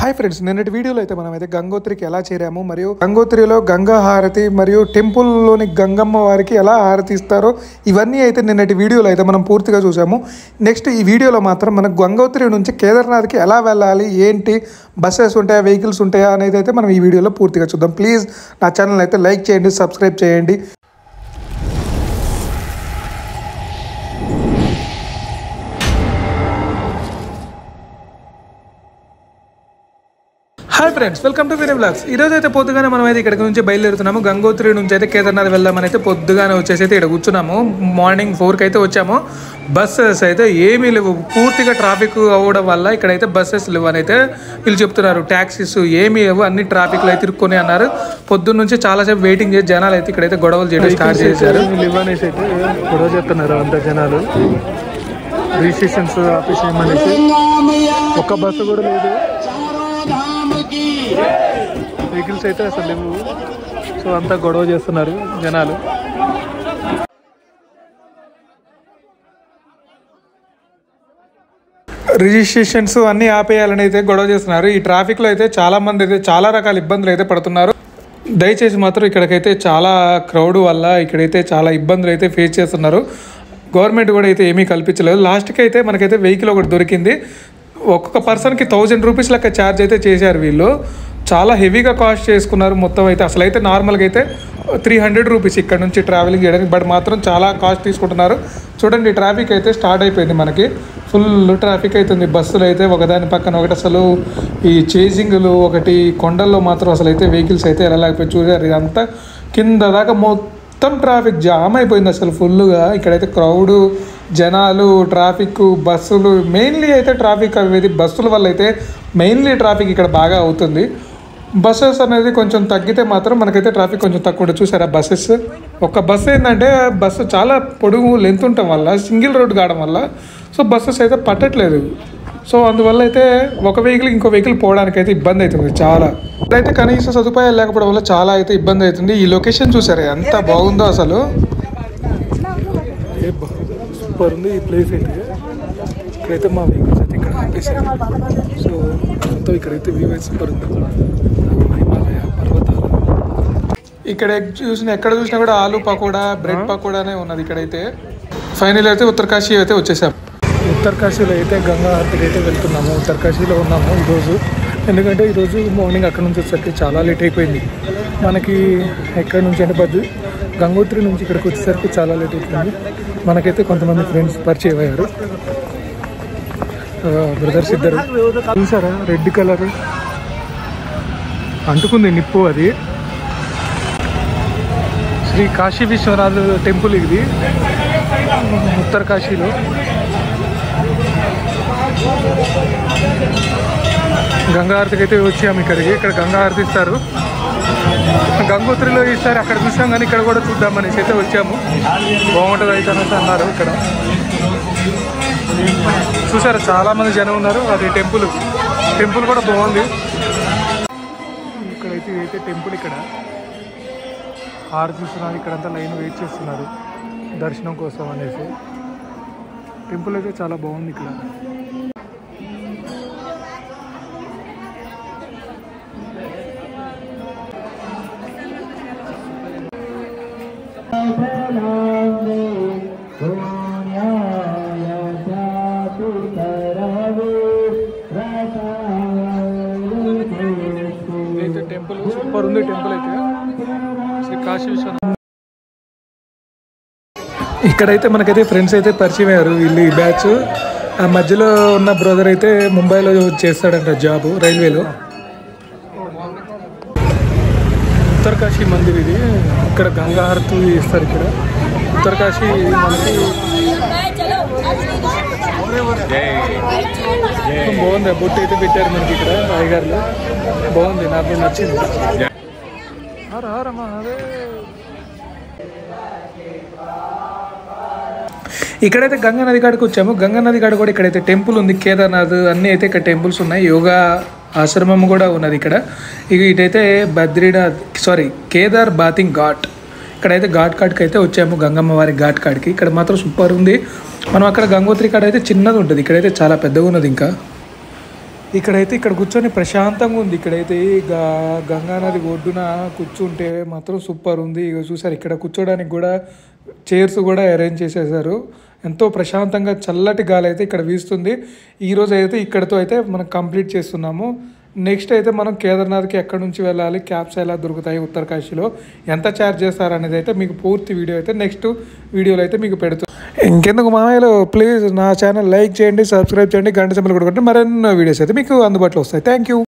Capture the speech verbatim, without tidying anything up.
Hi friends, నిన్నటి వీడియోలో అయితే మనం అయితే గంగోత్రికి ఎలా చేరాము మరియు గంగోత్రిలో గంగా హారతి మరియు టెంపుల్లోని గంగమ్మ వారికి ఎలా హారతి ఇస్తారో ఇవన్నీ అయితే నిన్నటి వీడియోలో అయితే మనం పూర్తిగా చూసాము. నెక్స్ట్ ఈ వీడియోలో మాత్రం మనకు గంగోత్రి నుంచి కేదార్నాథ్కి ఎలా వెళ్ళాలి, ఏంటి బస్సెస్ ఉంటాయా, వెహికల్స్ ఉంటాయా అనేది అయితే మనం ఈ వీడియోలో పూర్తిగా చూద్దాం. ప్లీజ్ నా ఛానల్ అయితే లైక్ చేయండి, సబ్స్క్రైబ్ చేయండి. Hi friends, welcome to Vinay vlogs. ఈ రోజు అయితే పొద్దుగానే మనం అయితే ఇక్కడికి నుంచి బయలుదేరుతున్నాము. గంగోత్రి నుంచి అయితే కేదార్నాథ్ వెళ్దామని అయితే పొద్దుగానే వచ్చేసి అయితే ఇక్కడ కూర్చున్నాము. మార్నింగ్ ఫోర్కి అయితే వచ్చాము. బస్సెస్ అయితే ఏమీ లేవు, పూర్తిగా ట్రాఫిక్ అవ్వడం వల్ల ఇక్కడైతే బస్సెస్ లేవు అని అయితే వీళ్ళు చెప్తున్నారు. ట్యాక్సీస్ ఏమీ లేవు, అన్ని ట్రాఫిక్లో అయితే తిరుక్కొని అన్నారు. పొద్దున్న నుంచి చాలాసేపు వెయిటింగ్ చేసి జనాలు అయితే ఇక్కడైతే గొడవలు చేయడం స్టార్ట్ చేశారు. లివ్ అనేసి అయితే గొడవ చేస్తున్నారు అంత జనాలు. రిజిస్ట్రేషన్స్ ఆఫీస్ ఏమనేసి ఒక్క బస్సు కూడా లేదు, వెహికల్స్ అయితే అసలు లేవు. సో అంతా గొడవ చేస్తున్నారు జనాలు. రిజిస్ట్రేషన్స్ అన్నీ ఆపేయాలని అయితే గొడవ చేస్తున్నారు. ఈ ట్రాఫిక్లో అయితే చాలా మంది అయితే చాలా రకాల ఇబ్బందులు అయితే పడుతున్నారు. దయచేసి మాత్రం ఇక్కడికైతే చాలా క్రౌడ్ వల్ల ఇక్కడైతే చాలా ఇబ్బందులు అయితే ఫేస్ చేస్తున్నారు. గవర్నమెంట్ కూడా అయితే ఏమీ కల్పించలేదు. లాస్ట్కి అయితే మనకైతే వెహికల్ ఒకటి దొరికింది. ఒక్కొక్క పర్సన్కి థౌజండ్ రూపీస్ లెక్క ఛార్జ్ అయితే చేశారు వీళ్ళు. చాలా హెవీగా కాస్ట్ చేసుకున్నారు మొత్తం అయితే. అసలు అయితే నార్మల్గా అయితే త్రీ హండ్రెడ్ రూపీస్ ఇక్కడ నుంచి ట్రావెలింగ్ చేయడానికి, బట్ మాత్రం చాలా కాస్ట్ తీసుకుంటున్నారు. చూడండి, ట్రాఫిక్ అయితే స్టార్ట్ అయిపోయింది. మనకి ఫుల్ ట్రాఫిక్ అవుతుంది. బస్సులు అయితే ఒకదాని పక్కన ఒకటి. అసలు ఈ చేజింగ్లు ఒకటి, కొండల్లో మాత్రం అసలు అయితే వెహికల్స్ అయితే వెళ్ళలేకపోయి. చూసారు, ఇదంతా కింద దాకా మొత్తం ట్రాఫిక్ జామ్ అయిపోయింది అసలు ఫుల్గా. ఇక్కడైతే క్రౌడు, జనాలు, ట్రాఫిక్, బస్సులు, మెయిన్లీ అయితే ట్రాఫిక్ అవేది బస్సుల వల్ల అయితే మెయిన్లీ ట్రాఫిక్ ఇక్కడ బాగా అవుతుంది. బస్సెస్ అనేది కొంచెం తగ్గితే మాత్రం మనకైతే ట్రాఫిక్ కొంచెం తక్కువ ఉంటుంది. చూసారా బస్సెస్, ఒక బస్సు ఏంటంటే బస్సు చాలా పొడుగు లెంత్ ఉండటం వల్ల, సింగిల్ రోడ్ కావడం వల్ల సో బస్సెస్ అయితే పట్టట్లేదు. సో అందువల్ల అయితే ఒక వెహికల్ ఇంకో వెహికల్ పోవడానికి అయితే ఇబ్బంది అవుతుంది చాలా. అయితే కనీస సదుపాయాలు లేకపోవడం వల్ల చాలా అయితే ఇబ్బంది అవుతుంది. ఈ లొకేషన్ చూసారా ఎంత బాగుందో అసలు, సూపర్ ఉంది ఈ ప్లేస్ అయితే. ఇక్కడైతే మా వెహికల్స్ అయితే ఇక్కడ ఆపేసారు. సో మొత్తం ఇక్కడైతే వ్యూ అయితే సూపర్ ఉంది. హిమాలయ పర్వతాలు ఇక్కడ చూసిన ఎక్కడ చూసినా కూడా ఆలు పకోడా, బ్రెడ్ పకోడానే ఉన్నది ఇక్కడైతే. ఫైనల్ అయితే ఉత్తరకాశీ అయితే వచ్చేసాం. ఉత్తరకాశీలో అయితే గంగా హారతికి అయితే వెళ్తున్నాము. ఉత్తరకాశీలో ఉన్నాము ఈరోజు. ఎందుకంటే ఈరోజు మార్నింగ్ అక్కడ నుంచి వచ్చేసరికి చాలా లేట్ అయిపోయింది మనకి. ఎక్కడి నుంచి అంటే బద్దు గంగోత్రి నుంచి ఇక్కడికి వచ్చేసరికి చాలా లేట్ అయిపోయింది. మనకైతే కొంతమంది ఫ్రెండ్స్ పరిచయం అయ్యారు, బ్రదర్స్ ఇద్దరు. చూసారా రెడ్ కలర్ అంటుకుంది నిప్పు, అది శ్రీ కాశీ విశ్వనాథ్ టెంపుల్ ఇది ఉత్తరకాశీలో. గంగా హారతికి అయితే వచ్చాము ఇక్కడికి. ఇక్కడ గంగా హారతి ఇస్తారు, గంగోత్రిలో ఇస్తారు. అక్కడ చూసాం కానీ ఇక్కడ కూడా చూద్దామనేసి అయితే వచ్చాము. బాగుంటుంది అయితే అనేసి అన్నారు. ఇక్కడ చూసారా చాలా మంది జనం ఉన్నారు. అది టెంపుల్, టెంపుల్ కూడా బాగుంది. ఇక్కడైతే అయితే టెంపుల్, ఇక్కడ హారతి చూస్తున్నారు. ఇక్కడంతా లైన్ వెయిట్ చేస్తున్నారు దర్శనం కోసం అనేసి. టెంపుల్ అయితే చాలా బాగుంది ఇక్కడ. అయితే టెంపుల్ సూపర్ ఉంది. టెంపుల్ అయితే శ్రీ కాశీ విశ్వనాథ్. ఇక్కడైతే మనకైతే ఫ్రెండ్స్ అయితే పరిచయం అయ్యారు. వీళ్ళు ఈ బ్యాచ్. ఆ మధ్యలో ఉన్న బ్రదర్ అయితే ముంబైలో చేస్తాడంట జాబ్, రైల్వేలో. ఉత్తరకాశీ మందిర్ ఇది. ఇక్కడ గంగా హారతి ఇస్తారు. ఇక్కడ ఉత్తరకాశీ మనకి బాగుంది. బొట్టు అయితే పెట్టారు మనకి ఇక్కడ రాయగారులో. బాగుంది, నాకు నచ్చింది. హర హర మహాదేవ్. ఇక్కడైతే గంగా నది కాడికి వచ్చాము. గంగా నది కాడ కూడా ఇక్కడైతే టెంపుల్ ఉంది. కేదార్నాథ్ అన్నీ అయితే ఇక్కడ టెంపుల్స్ ఉన్నాయి. యోగా ఆశ్రమం కూడా ఉన్నది ఇక్కడ. ఇక ఇటైతే బద్రీనాథ్ సారీ కేదార్ బాతింగ్ ఘాట్. ఇక్కడైతే ఘాట్ కాడికి అయితే వచ్చాము, గంగమ్మ వారి ఘాట్ కాడికి. ఇక్కడ మాత్రం సూపర్ ఉంది. మనం అక్కడ గంగోత్రి కాడ అయితే చిన్నది ఉంటుంది, ఇక్కడైతే చాలా పెద్దగా ఉన్నది. ఇంకా ఇక్కడైతే ఇక్కడ కూర్చొని ప్రశాంతంగా ఉంది. ఇక్కడైతే గా గంగా నది ఒడ్డున కూర్చుంటే మాత్రం సూపర్ ఉంది. ఇక చూసారు ఇక్కడ కూర్చోడానికి కూడా చైర్స్ కూడా అరేంజ్ చేసేసారు. ఎంతో ప్రశాంతంగా చల్లటి గాలి అయితే ఇక్కడ వీస్తుంది. ఈరోజు అయితే ఇక్కడతో అయితే మనం కంప్లీట్ చేస్తున్నాము. నెక్స్ట్ అయితే మనం కేదార్నాథ్కి ఎక్కడి నుంచి వెళ్ళాలి, క్యాబ్స్ ఎలా దొరుకుతాయి ఉత్తరకాశీలో, ఎంత ఛార్జ్ చేస్తారు అనేది అయితే మీకు పూర్తి వీడియో అయితే నెక్స్ట్ వీడియోలో అయితే మీకు పెడుతుంది. ఇంకెందుకు మామయ్యలు, ప్లీజ్ నా ఛానల్ లైక్ చేయండి, సబ్స్క్రైబ్ చేయండి, గంట సింబల్ కొట్టుకుంటే మరెన్నో వీడియోస్ అయితే మీకు అందుబాటులో వస్తాయి. Thank you.